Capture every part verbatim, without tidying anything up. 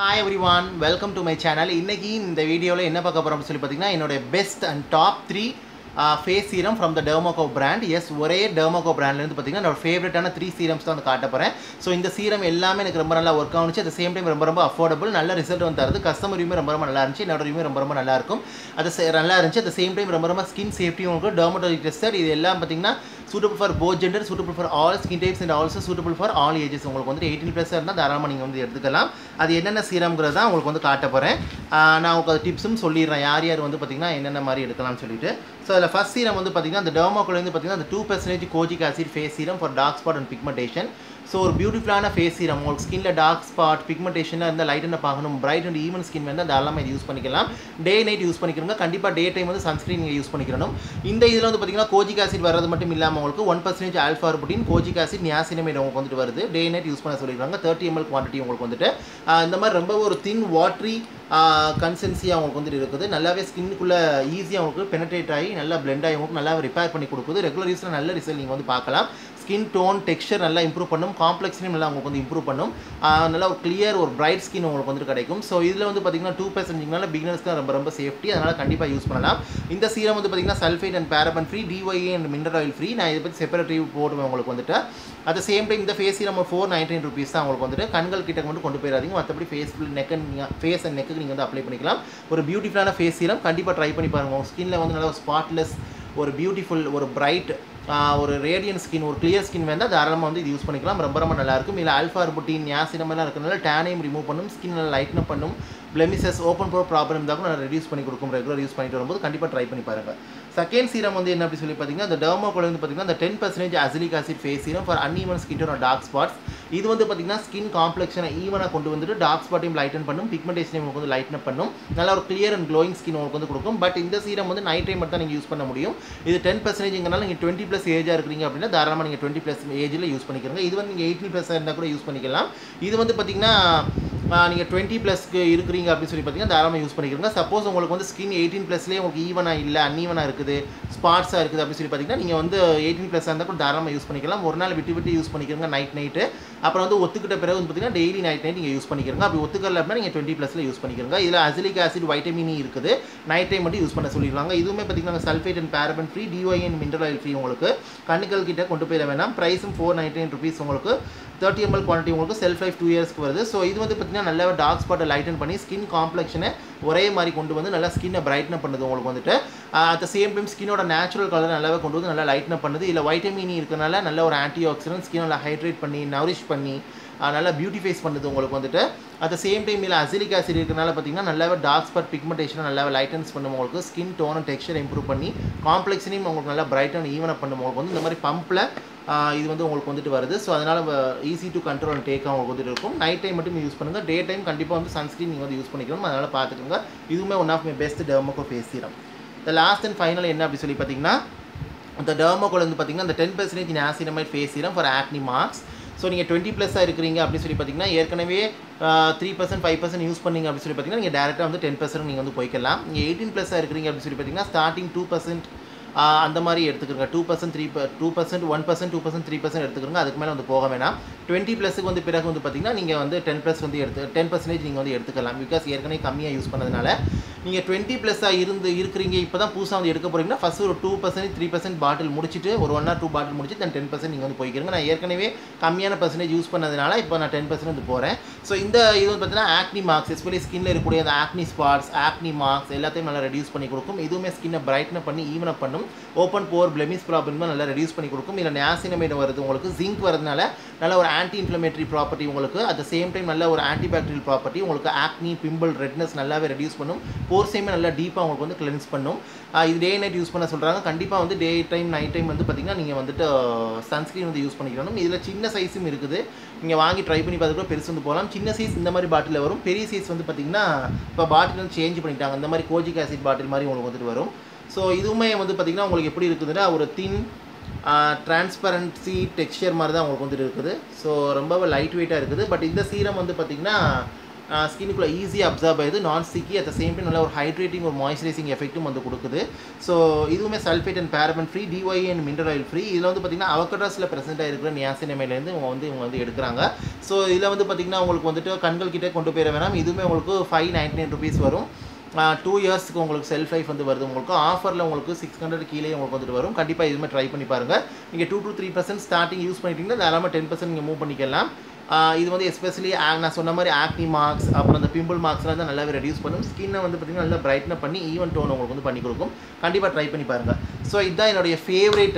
Hi everyone, welcome to my channel. இன்னைக்கு இந்த வீடியோல என்ன பார்க்க போறோம்னு சொல்லி பாத்தீங்கன்னா என்னோட best and top three uh, face serum from the Derma brand. Yes, ஒரே Derma brand ல இருந்து பாத்தீங்கன்னா என்னோட ஃபேவரட்டான three serums தான் வந்து காட்ட போறேன். சோ இந்த சீரம் எல்லாமே எனக்கு ரொம்ப நல்லா வர்க் ஆனுச்சு. at the same time ரொம்ப ரொம்ப அஃபோர்டபிள், நல்ல ரிசல்ட் வந்து தருது. கஸ்டமர் ரிவ்யூ ரொம்ப ரொம்ப நல்லா இருந்துச்சு. என்னோட ரிவ்யூ ரொம்ப ரொம்ப நல்லா இருக்கும். அது நல்லா இருந்துச்சு. at the same time ரொம்ப ரொம்ப ஸ்கின் சேஃப்டி உங்களுக்கு dermatology tested. இது எல்லாம் பாத்தீங்கன்னா suitable for both gender, suitable for all skin types and also suitable for all ages. உங்களுக்கு வந்து eighteen plus இருந்தா தாராளமா நீங்க வந்து எடுத்துக்கலாம். அது என்னென்ன சீரம்ங்கறத தான் உங்களுக்கு வந்து காட்ட போறேன். நான் உங்களுக்கு டிப்ஸும் சொல்லிறேன் யார் யார் வந்து பாத்தீங்கன்னா என்னென்ன மாதிரி எடுக்கலாம்னு சொல்லிட்டு. சோ அதுல ஃபர்ஸ்ட் சீரம் வந்து பாத்தீங்கன்னா அந்த Derma குள்ள இருந்து பாத்தீங்கன்னா அந்த two percent kojic acid face serum for dark spot and pigmentation. So ஒரு பியூட்டிஃபுல்லான ஃபேஸ் சீரம் உங்களுக்கு ஸ்கின்ல டார்க் ஸ்பாட் பிக்மெண்டேஷன்ல இருந்தா லைட்டனா பார்க்கணும், பிரைட் அண்ட் ஈவன் ஸ்கின் வேணா தாராளமா இது யூஸ் பண்ணிக்கலாம். டே நைட் யூஸ் பண்ணிக்கிறங்க. கண்டிப்பா டே டைம் வந்து சன்ஸ்கிரீன் நீங்க யூஸ் பண்ணிக்கணும். இந்த இதுல வந்து பாத்தீங்கன்னா கோஜிக் ஆசிட் வரது மட்டும் இல்லாம உங்களுக்கு one percent alpha arbutin, kojic acid, niacinamide உங்களுக்கு வந்துட்டு வருது. டே நைட் யூஸ் பண்ண சொல்லிருக்காங்க. thirty milliliters குவாண்டிட்டி உங்களுக்கு வந்துட்டு இந்த மாதிரி ரொம்ப ஒரு தின் வாட்டரி கன்சிஸ்டன்சியா உங்களுக்கு வந்து இருக்குது. நல்லாவே ஸ்கின்னுக்குள்ள ஈஸியா உங்களுக்கு பெனட்ரேட் ஆகி நல்லா பிளெண்ட் ஆகி உங்களுக்கு நல்லா ரிப்பேர் பண்ணி கொடுக்குது. ரெகுலர் யூஸ்ல நல்ல ரிசல்ட் நீங்க வந்து பார்க்கலாம். ஸ்கின் டோன் டெக்ஸ்சர் நல்லா இம்ப்ரூவ் பண்ணும், காம்ப்ளெக்ஸையும் நல்லா உங்களுக்கு வந்து இம்ப்ரூவ் பண்ணும். நல்லா ஒரு கிளியர் ஒரு பிரைட் ஸ்கின் உங்களுக்கு வந்து கிடைக்கும். ஸோ இதில் வந்து பார்த்தீங்கன்னா டூ பர்சன்ட்னால பிகினர்ஸ் தான் ரொம்ப ரொம்ப சேஃப்டி, அதனால் கண்டிப்பாக யூஸ் பண்ணலாம். இந்த சீரம் வந்து பார்த்தீங்கன்னா sulphate and paraben free, DEA and mineral oil free. நான் இதை பற்றி செப்பரேட் ரிவ்யூ போடுவேன் உங்களுக்கு வந்துட்டு. அட் த சேம் டைம் இந்த face serum four ninety nine rupees தான் உங்களுக்கு வந்துட்டு. கண்கள் கிட்ட மட்டும் கொண்டு போயிடாதீங்க, மற்றபடி face full neck and face and neck நீங்கள் வந்து அப்ளை பண்ணிக்கலாம். ஒரு பியூட்டிஃபுல்லான ஃபேஸ் சீரம் கண்டிப்பாக ட்ரை பண்ணி பாருங்கள். உங்கள் ஸ்கின்ல வந்து நல்லா ஸ்பாட்லெஸ், ஒரு பியூட்டிஃபுல், ஒரு பிரைட், ஒரு ரேடியன் ஸ்கின், ஒரு கிளியர் ஸ்கின் வேணா தாராளமாக வந்து இது யூஸ் பண்ணிக்கலாம். ரொம்ப ரொம்ப நல்லா இருக்கும். இதில் ஆல்ஃபா ருபிடின், நியாசினமெல்லாம் இருக்கிறனால டேனையும் ரிமூவ் பண்ணும், ஸ்கின் நல்லா லைட்னப் பண்ணும், பிளெமிசஸ், ஓப்பன் போர் ப்ராப்ளம் இருந்தால் கூட நல்லா ரெடியூஸ் பண்ணி கொடுக்கும். ரெகுலர் யூஸ் பண்ணிட்டு வரும்போது கண்டிப்பாக ட்ரை பண்ணி பாருங்கள். செகண்ட் சீரம் வந்து என்ன அப்படி சொல்லி பார்த்தீங்கன்னா அந்த Derma குள்ள வந்து பார்த்தீங்கன்னா அந்த ten percent azelaic acid face serum for uneven skin tone or dark spots. இது வந்து பார்த்தீங்கன்னா ஸ்கின் காம்ப்ளெக்ஷனை ஈவனாக கொண்டு வந்துட்டு டார்க் ஸ்பாட்டையும் லைட்டன் பண்ணும், பிக்மெண்டேஷனையும் உங்களுக்கு வந்து லைட்னப் பண்ணும், நல்லா ஒரு கிளியர் அண்ட் க்ளோயிங் ஸ்கின் உங்களுக்கு வந்து கொடுக்கும். பட் இந்த சீரம் வந்து நைட் டைம் மட்டும் தான் நீங்கள் யூஸ் பண்ண முடியும். இது டென் பர்சன்டேஜ்ங்கனால நீங்கள் டுவெண்ட்டி ப்ளஸ் ஏஜாக இருக்கிறீங்க அப்படின்னா தாராளமாக நீங்கள் டுவெண்ட்டி ப்ளஸ் ஏஜில் யூஸ் பண்ணிக்கிறீங்க. இது வந்து நீங்கள் எயிட்டீன் ப்ளஸ் இருந்தால் கூட யூஸ் பண்ணிக்கலாம். இது வந்து பார்த்தீங்கன்னா நீங்கள் டுவெண்ட்டி ப்ளஸ்க்கு இருக்கிறீங்க அப்படின்னு சொல்லி பார்த்தீங்கன்னா தாராளமாக யூஸ் பண்ணிக்கிறீங்க. சப்போஸ் உங்களுக்கு வந்து ஸ்கின் எயிட்டீன் ப்ளஸ்லேயே உங்களுக்கு ஈவனாக இல்லை, அன்ஈவனாக இருக்குது, ஸ்பாட்ஸாக இருக்குது அப்படின்னு சொல்லி பார்த்தீங்கன்னா நீங்கள் வந்து எயிட்டீன் ப்ளஸ் இருந்தால் கூட தாராளமாக யூஸ் பண்ணிக்கலாம். ஒரு நாள் விட்டு விட்டு யூஸ் பண்ணிக்கிறீங்க நைட் நைட்டு. அப்புறம் வந்து ஒத்துக்கிட்ட பிறகு வந்து பார்த்தீங்கன்னா டெய்லி நைட் நைட் நீங்கள் யூஸ் பண்ணிக்கிறீங்க. அப்படி ஒத்துக்கல அப்படின்னா நீங்கள் டுவெண்ட்டி ப்ளஸில் யூஸ் பண்ணிக்கிறீங்க. இதில் அசிலிக் ஆசிட், வைட்டமின் இருக்குது, நைட் டைம் மட்டும் யூஸ் பண்ண சொல்லிடுவாங்க. இதுவுமே பார்த்தீங்கன்னா sulphate and paraben free, DEA and mineral oil free. உங்களுக்கு கண்ணுகள் கிட்ட கொண்டு போயிட வேணாம். ப்ரைஸும் ஃபோர் நைன்டி நைன் ருபீஸ். உங்களுக்கு தேர்ட்டி எம்எல் குவான்டிட்டி உங்களுக்கு செல்ஃப் லைஃப் டூ இயர்ஸ்க்கு வருது. ஸோ இது வந்து பார்த்தீங்கன்னா நல்லா டார்க் ஸ்பாட்டை லைட்டன் பண்ணி ஸ்கின் காம்ப்ளெக்ஷனை ஒரே மாதிரி கொண்டு வந்து நல்லா ஸ்கின்னை பிரைட்னப் பண்ணுது உங்களுக்கு வந்துட்டு. அட் த சேம் டைம் ஸ்கினோட நேச்சுரல் கலர் நல்லாவே கொண்டு வந்து நல்லா லைட்னப் பண்ணுது. இல்லை வைட்டமின் இருக்கிறனால நல்ல ஒரு ஆன்டி ஆக்சிடென்ட் ஸ்கின் நல்லா ஹைட்ரேட் பண்ணி நரிஷ் பண்ணி நல்லா பியூட்டிஃபைஸ் பண்ணுது உங்களுக்கு வந்துட்டு. அட் த சேம் டைம் இல்லை அசிலிக் ஆசிட் இருக்கிறனால பார்த்தீங்கன்னா நல்லாவே டார்க் ஸ்பாட் பிக்மெண்டேஷனை நல்லாவே லைட்டன்ஸ் பண்ணும் உங்களுக்கு. Skin tone and texture improve பண்ணி காம்ப்ளெக்ஸனையும் உங்களுக்கு நல்லா பிரைட் அண்ட் ஈவனாக பண்ணும் உங்களுக்கு வந்து. இந்த மாதிரி பம்பில் இது வந்து உங்களுக்கு வந்துட்டு வருது. ஸோ அதனால் ஈஸி டு கண்ட்ரோல் அண்ட் டேக்காக உங்களுக்கு வந்துட்டு இருக்கும். நைட் டைம் மட்டும் யூஸ் பண்ணுங்கள். டே டைம் கண்டிப்பாக வந்து சன்ஸ்கிரீன் நீங்கள் வந்து யூஸ் பண்ணிக்கணும். அதனால் பார்த்துக்கோங்க. இதுவுமே one of my best Derma face serum. இந்த லாஸ்ட் அண்ட் ஃபைனல் என்ன அப்படி சொல்லி பார்த்தீங்கன்னா இந்த Derma வந்து பார்த்தீங்கன்னா இந்த ten percentage niacinamide face serum for acne marks. So நீங்கள் டுவெண்ட்டி ப்ளஸ்ஸாக இருக்கிறீங்க அப்படின்னு சொல்லி பார்த்தீங்கன்னா ஏற்கனவே three percent five percent use பண்ணிங்க அப்படின்னு சொல்லி பார்த்தீங்கன்னா நீங்கள் டேரெக்டாக வந்து டென் பர்சன்ட் நீங்கள் வந்து போய்க்கலாம். நீங்கள் எயிட்டீன் ப்ளஸ்ஸாக இருக்கிறீங்க அப்படின்னு சொல்லி பார்த்தீங்கன்னா ஸ்டார்டிங் டூ பர்சன்ட் அந்த மாதிரி எடுத்துக்கிறங்க. Two percent three two percent one percent two percent three percent எடுத்துக்கிறங்க. அதுக்கு மேலே வந்து போக வேணாம். டுவெண்ட்டி ப்ளஸுக்கு வந்து பிறகு வந்து பார்த்தீங்கன்னா நீங்கள் வந்து டென் ப்ளஸ் வந்து எடுத்து டென் பர்சன்டேஜ் நீங்கள் வந்து எடுத்துக்கலாம். பிகாஸ் ஏற்கனவே கம்மியாக யூஸ் பண்ணதுனால நீங்கள் டுவெண்ட்டி ப்ளஸ்ஸாக இருந்து இருக்கிறீங்க இப்போ தான் புதுசாக வந்து எடுக்க போகிறீங்கன்னா ஃபஸ்ட்டு ஒரு two percent three percent bottle முடிச்சுட்டு ஒரு ஒன் ஆர் டூ பாட்டில் முடிச்சு தென் டென் பர்சன்ட் நீங்கள் வந்து போய்க்கிறீங்க. நான் ஏற்கனவே கம்மியான பர்சன்டேஜ் யூஸ் பண்ணதுனால இப்போ நான் டென் பர்சன்ட் வந்து போகிறேன். ஸோ இந்த இது வந்து பார்த்தீங்கன்னா ஆக்னி மார்க்ஸ், எஸ்பெஷலி ஸ்கின்ல இருக்கக்கூடிய அந்த ஆக்னி ஸ்பாட்ஸ், ஆக்னி மார்க்ஸ் எல்லாத்தையும் நல்லா ரெடியூஸ் பண்ணி கொடுக்கும். இதுவுமே ஸ்கின்னை பிரைட்னப் பண்ணி ஈவனப் பண்ணும். ஓப்பன் போர், பிளெமிஸ் ப்ராப்ளம் நல்லா ரெடியூஸ் பண்ணி கொடுக்கும். இல்லை நியாசினமைட் வருது உங்களுக்கு, ஜிங்க் வரதுனால நல்ல ஒரு ஆன்டி இன்ஃப்ளமேட்டரி ப்ராப்பர்ட்டி உங்களுக்கு. அட் த சேம் டைம் நல்ல ஒரு ஆன்டிபாக்டீரியல் ப்ராப்பர்ட்டி உங்களுக்கு. ஆக்னி, பிம்பிள், ரெட்னஸ் நல்லாவே ரெடியூஸ் பண்ணும். போர்ஸையுமே நல்லா டீப்பாக உங்களுக்கு வந்து கிளென்ஸ் பண்ணும். இது டே நைட் யூஸ் பண்ண சொல்கிறாங்க. கண்டிப்பாக வந்து டே டைம் நைட் டைம் வந்து பார்த்தீங்கன்னா நீங்கள் வந்துட்டு சன்ஸ்கிரீன் வந்து யூஸ் பண்ணிக்கணும். இதில் சின்ன சைஸும் இருக்குது. நீங்கள் வாங்கி ட்ரை பண்ணி பார்த்துட்டு பெருசு வந்து போகலாம். சின்ன சைஸ் இந்த மாதிரி பாட்டில் வரும். பெரிய சைஸ் வந்து பார்த்தீங்கன்னா இப்போ பாட்டில் வந்து சேஞ்ச் பண்ணிட்டாங்க. இந்த மாதிரி கோஜிக் ஆசிட் பாட்டில் மாதிரி உங்களுக்கு வந்துட்டு வரும். ஸோ இதுவுமே வந்து பார்த்திங்கன்னா உங்களுக்கு எப்படி இருக்குதுன்னா ஒரு தின் டிரான்ஸ்பரன்சி டெக்ஸ்சர் மாதிரி தான் உங்களுக்கு வந்துட்டு இருக்குது. ஸோ ரொம்பவே லைட் வெயிட்டாக இருக்குது. பட் இந்த சீரம் வந்து பார்த்திங்கன்னா ஸ்கின்னுக்குள்ளே ஈஸியாக அப்சர்வ் ஆகுது, non sticky, at the same time நல்ல ஒரு ஹைட்ரேட்டிங் ஒரு மாய்ஸ்சரைசிங் எஃபெக்ட்டும் வந்து கொடுக்குது. ஸோ இதுவுமே sulphate and paraben free, DEA and mineral oil free. இதில் வந்து பார்த்திங்கன்னா அவகடாஸில் ப்ரெசென்ட்டாக இருக்கிற நியாசினமைட்லேருந்து இவங்க வந்து இவங்க வந்து எடுக்கிறாங்க. ஸோ இதில் வந்து பார்த்திங்கன்னா உங்களுக்கு வந்துட்டு கண்கள் கிட்டே கொண்டு போயிட வேணாம். இதுவுமே உங்களுக்கு ஃபைவ் நைன்டி நைன் ருபீஸ் வரும். டூ இயர்ஸ்க்கு உங்களுக்கு செல்ஃப் லைஃப் வந்து வருது. உங்களுக்கு ஆஃபரில் உங்களுக்கு சிக்ஸ் ஹண்ட்ரட் கீழே உங்களுக்கு வந்துட்டு வரும். கண்டிப்பாக இதுவுமே ட்ரை பண்ணி பாருங்கள். நீங்கள் two to three percent starting use பண்ணிட்டீங்கன்னா தாராளமாக டென் பர்சன்ட் நீங்கள் மூவ் பண்ணிக்கலாம். இது வந்து எஸ்பெஷலி நான் சொன்ன மாதிரி ஆக்னி மார்க்ஸ் அப்புறம் அந்த பிம்பிள் மார்க்ஸ்லாம் தான் நல்லாவே ரெடியூஸ் பண்ணும். ஸ்கின்னை வந்து பார்த்திங்கன்னா நல்லா பிரைட்னப் பண்ணி ஈவன் டோன் உங்களுக்கு வந்து பண்ணி கொடுக்கும். கண்டிப்பாக ட்ரை பண்ணி பாருங்கள். ஸோ இதுதான் என்னுடைய favourite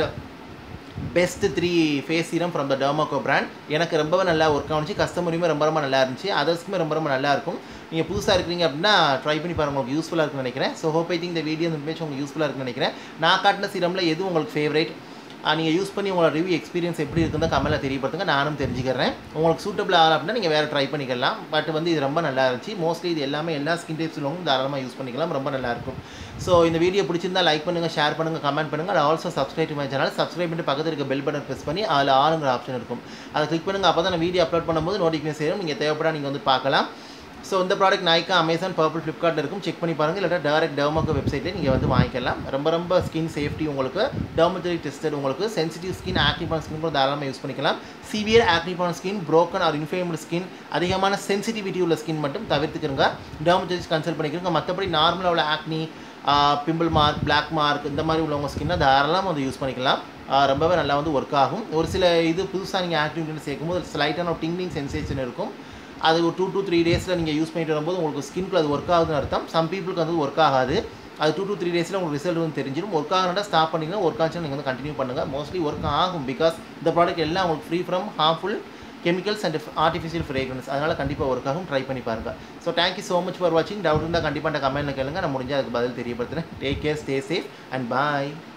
best three face serum from the Dermaco brand. எனக்கு ரொம்பவே நல்லா ஒர்க் ஆனிச்சு, கஸ்டமருமே ரொம்ப ரொம்ப நல்லா இருந்துச்சு, அதர்ஸ்க்குமே ரொம்ப ரொம்ப நல்லா இருக்கும். நீங்கள் புதுசாக இருக்கிறீங்க அப்படின்னா ட்ரை பண்ணி பாருங்கள், உங்களுக்கு யூஸ்ஃபுல்லாக இருக்குன்னு நினைக்கிறேன். ஸோ ஹோப் ஐ திங்க் இந்த வீடியோ இந்த இமேஜ் உங்களுக்கு யூஸ்ஃபுல்லாக இருக்குன்னு நினைக்கிறேன். நான் காட்டின சீரமில் எது உங்களுக்கு ஃபேவரேட், நீங்கள் யூஸ் பண்ணி உங்களோட ரிவ்யூ எக்ஸ்பீரியன்ஸ் எப்படி இருக்குன்னு கமெண்ட்டில் தெரியப்படுத்துங்க, நானும் தெரிஞ்சுக்கிறேன். உங்களுக்கு சூட்டபிள் ஆகலாம் அப்படின்னா நீங்கள் வேறு ட்ரை பண்ணிக்கலாம். பட் வந்து இது ரொம்ப நல்லா இருந்துச்சு. மோஸ்ட்லி இது எல்லாமே எல்லா ஸ்கின் டைப்ஸ் உள்ளவங்களும் தாராளமாக யூஸ் பண்ணிக்கலாம், ரொம்ப நல்லாயிருக்கும். ஸோ இந்த வீடியோ பிடிச்சிருந்தா லைக் பண்ணுங்கள், ஷேர் பண்ணுங்கள், கமெண்ட் பண்ணுங்கள். அது also subscribe to my channel. Subscribe பண்ணிட்டு பக்கத்தில் இருக்க பெல் பட்டன் ப்ரெஸ் பண்ணி அதில் ஆளுங்கிற ஆப்ஷன் இருக்கும், அதை கிளிக் பண்ணுங்கள். அப்போ தான் நான் வீடியோ அப்லோட் பண்ணும்போது நோட்டிஃபிகேஷன் சேரும், நீங்கள் தேவைப்படா நீங்கள் வந்து பார்க்கலாம். ஸோ இந்த ப்ராடக்ட் நாய்க்கா அமேசான் பர்பிள் ஃப்ளிப்கார்ட்டில் இருக்கும், செக் பண்ணி பாருங்கள். இல்லாட்டா டேரக்ட் டெர்மாகோ வெப்சைட்டில் நீங்கள் வந்து வாங்கிக்கலாம். ரொம்ப ரொம்ப ஸ்கின் சேஃப்டி உங்களுக்கு, டெர்மட்டரிக் டெஸ்டட் உங்களுக்கு, சென்சிட்டிவ் ஸ்கின் ஆக்னிபான் ஸ்கின் கூட தாராளமாக யூஸ் பண்ணிக்கலாம். Severe acne prone skin, broken or inflamed skin, அதிகமான சென்சிட்டிவிட்டி உள்ள ஸ்கின் மட்டும் தவிர்த்துக்கிறங்க, டெர்மட்டரிஸ்ட் கன்சல்ட் பண்ணிக்கிறங்க. மற்றபடி நார்மலாக உள்ள acne, pimple mark, black mark இந்த மாதிரி உள்ளவங்க ஸ்கின்னை தாராளமாக வந்து யூஸ் பண்ணிக்கலாம். ரொம்பவே நல்லா வந்து ஒர்க் ஆகும். ஒரு சில இது புதுசாக நீங்கள் ஆக்டிவிட்டி சேர்க்கும்போது ஸ்லைட்டான ஒரு டிங்லிங் சென்சேஷன் இருக்கும். அது ஒரு டூ டூ த்ரீ டேஸில் நீங்கள் யூஸ் பண்ணிட்டு வரும்போது உங்களுக்கு ஸ்கின்க்கு அது ஒர்க் ஆகுதுன்னு அர்த்தம். சம் பீப்புளுக்கு வந்து ஒர்க் ஆகாது. அது டூ டூ த்ரீ டேஸில் உங்களுக்கு ரிசல்ட் வந்து தெரிஞ்சிடும். ஒர்க் ஆகணும்னா ஸ்டாப் பண்ணிங்கன்னா, ஒர்க் ஆச்சுன்னா நீங்கள் வந்து கண்டினியூ பண்ணுங்கள். மோஸ்ட்லி ஒர்க் ஆகும், பிகாஸ் இந்த ப்ராடக்ட் எல்லாம் உங்களுக்கு free from harmful chemicals and artificial fragrance. அதனால் கண்டிப்பாக ஒர்க் ஆகும், ட்ரை பண்ணி பாருங்கள். So thank you so much for வாட்சிங். டவுட் இருந்தால் கண்டிப்பாக அந்த கமெண்ட்டில் கேளுங்க, நான் முடிஞ்சால் அதுக்கு பதில் தெரியப்படுத்துகிறேன். Take care, stay safe and bye.